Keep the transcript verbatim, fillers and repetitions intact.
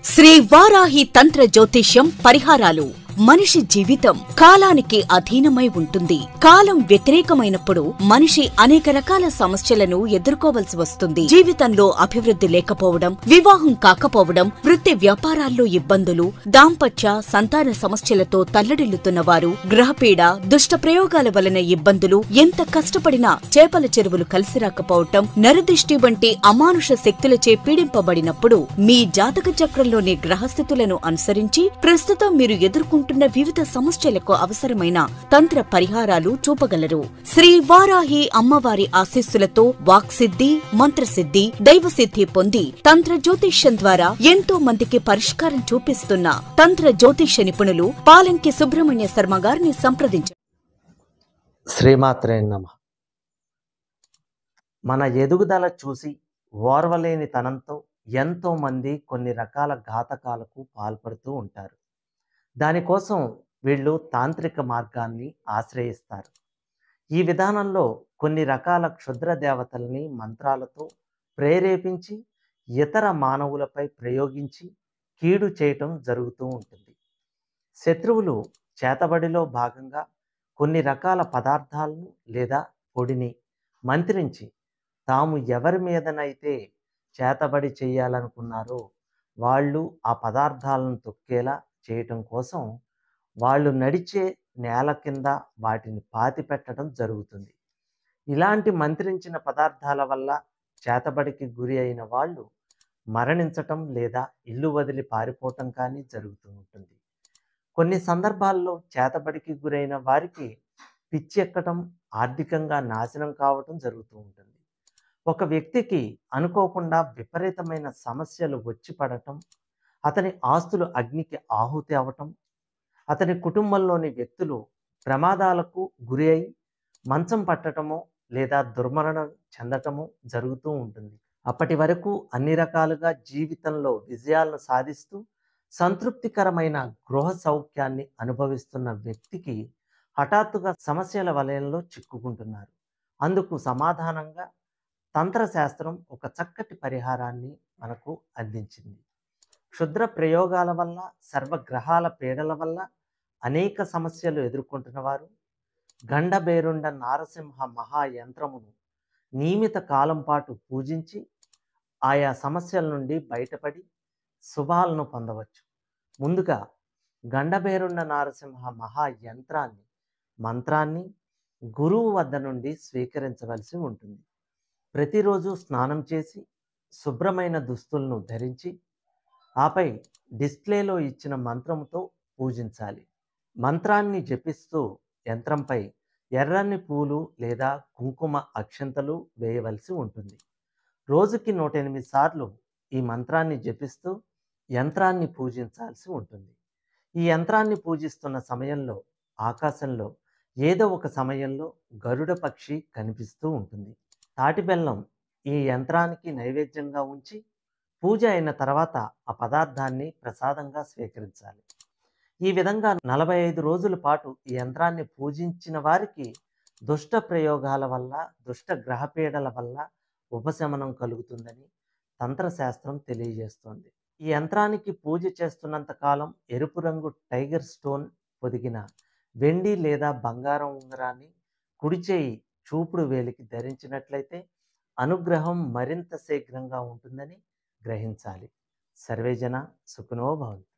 శ్రీ వారాహి తంత్ర జ్యోతిష్యం పరిహారాలు. మనిషి జీవితం కాలానికి అధీనమై ఉంటుంది. కాలం వ్యతిరేకమైనప్పుడు మనిషి అనేక రకాల సమస్యలను ఎదుర్కోవలసి వస్తుంది. జీవితంలో అభివృద్ధి లేకపోవడం, వివాహం కాకపోవడం, వృత్తి వ్యాపారాల్లో ఇబ్బందులు, దాంపత్య సంతాన సమస్యలతో తల్లడిల్లుతున్న వారు, గ్రహపీడ, దుష్ట ప్రయోగాల వలన ఇబ్బందులు, ఎంత కష్టపడినా చేపల చెరువులు కలిసి రాకపోవటం, నరదిష్టి వంటి అమానుష శక్తులచే పీడింపబడినప్పుడు మీ జాతక చక్రంలోని గ్రహస్థితులను అనుసరించి ప్రస్తుతం మీరు ఎదుర్కొంటున్న వివిధ సమస్యలకు అవసరమైన తంత్ర పరిహారాలు చూపగలరు. శ్రీ వారాహి అమ్మవారి ఆశీస్సులతో వాక్సిద్ధి, మంత్రసిద్ధి, దైవసిద్ధి పొంది తంత్ర జ్యోతిష్యం ద్వారా ఎంతో మందికి పరిష్కారం చూపిస్తున్న తంత్ర జ్యోతిష్య నిపుణులు పాలంకి సుబ్రహ్మణ్య శర్మ గారిని సంప్రదించారు. శ్రీమాత్రే నమః. మన ఎదుగుదల చూసి ఓర్వలేని తనంతో ఎంతో మంది కొన్ని రకాల ఘాతకాలకు పాల్పడుతూ ఉంటారు. దానికోసం వీళ్ళు తాంత్రిక మార్గాన్ని ఆశ్రయిస్తారు. ఈ విధానంలో కొన్ని రకాల క్షుద్ర దేవతల్ని మంత్రాలతో ప్రేరేపించి ఇతర మానవులపై ప్రయోగించి కీడు చేయటం జరుగుతూ ఉంటుంది. శత్రువులు చేతబడిలో భాగంగా కొన్ని రకాల పదార్థాలను లేదా పొడిని మంత్రించి తాము ఎవరి మీదనైతే చేతబడి చేయాలనుకున్నారో వాళ్ళు ఆ పదార్థాలను తొక్కేలా చేయటం కోసం వాళ్ళు నడిచే నేల కింద వాటిని పాతి పెట్టడం జరుగుతుంది. ఇలాంటి మంత్రించిన పదార్థాల వల్ల చేతబడికి గురి అయిన వాళ్ళు మరణించటం లేదా ఇల్లు వదిలి పారిపోవటం కానీ జరుగుతూ ఉంటుంది. కొన్ని సందర్భాల్లో చేతబడికి గురైన వారికి పిచ్చి ఎక్కటం, ఆర్థికంగా నాశనం కావటం జరుగుతూ ఉంటుంది. ఒక వ్యక్తికి అనుకోకుండా విపరీతమైన సమస్యలు వచ్చి పడటం, అతని ఆస్తులు అగ్నికి ఆహుతి అవటం, అతని కుటుంబంలోని వ్యక్తులు ప్రమాదాలకు గురి అయి మంచం పట్టటమో లేదా దుర్మరణం చెందటమో జరుగుతూ ఉంటుంది. అప్పటి వరకు అన్ని రకాలుగా జీవితంలో విజయాలను సాధిస్తూ సంతృప్తికరమైన గృహ సౌఖ్యాన్ని అనుభవిస్తున్న వ్యక్తికి హఠాత్తుగా సమస్యల వలయంలో చిక్కుకుంటున్నారు. అందుకు సమాధానంగా తంత్రశాస్త్రం ఒక చక్కటి పరిహారాన్ని మనకు అందించింది. క్షుద్ర ప్రయోగాల వల్ల, సర్వగ్రహాల పీడల వల్ల అనేక సమస్యలు ఎదుర్కొంటున్న వారు గండబేరుండ నారసింహ మహాయంత్రమును నియమిత కాలం పాటు పూజించి ఆయా సమస్యల నుండి బయటపడి శుభాలను పొందవచ్చు. ముందుగా గండబేరుండ నారసింహ మహాయంత్రాన్ని మంత్రాన్ని గురువు వద్ద నుండి స్వీకరించవలసి ఉంటుంది. ప్రతిరోజు స్నానం చేసి శుభ్రమైన దుస్తులను ధరించి ఆపై డిస్ప్లేలో ఇచ్చిన మంత్రంతో పూజించాలి. మంత్రాన్ని జపిస్తూ యంత్రంపై ఎర్రని పూలు లేదా కుంకుమ అక్షంతలు వేయవలసి ఉంటుంది. రోజుకి నూట ఎనిమిది సార్లు ఈ మంత్రాన్ని జపిస్తూ యంత్రాన్ని పూజించాల్సి ఉంటుంది. ఈ యంత్రాన్ని పూజిస్తున్న సమయంలో ఆకాశంలో ఏదో ఒక సమయంలో గరుడ పక్షి కనిపిస్తూ ఉంటుంది. తాటి బెల్లం ఈ యంత్రానికి నైవేద్యంగా ఉంచి పూజ అయిన తర్వాత ఆ పదార్థాన్ని ప్రసాదంగా స్వీకరించాలి. ఈ విధంగా నలభై ఐదు రోజుల పాటు ఈ యంత్రాన్ని పూజించిన వారికి దుష్ట ప్రయోగాల వల్ల, దుష్ట గ్రహపీడల వల్ల ఉపశమనం కలుగుతుందని తంత్రశాస్త్రం తెలియజేస్తోంది. ఈ యంత్రానికి పూజ చేస్తున్నంత కాలం ఎరుపు రంగు టైగర్ స్టోన్ పొదిగిన వెండి లేదా బంగారం ఉంగరాన్ని కుడి చేయి చూపుడు వేలికి ధరించినట్లయితే అనుగ్రహం మరింత శీఘ్రంగా ఉంటుందని గ్రహించాలి. సర్వేజన సుఖినో భవంతు.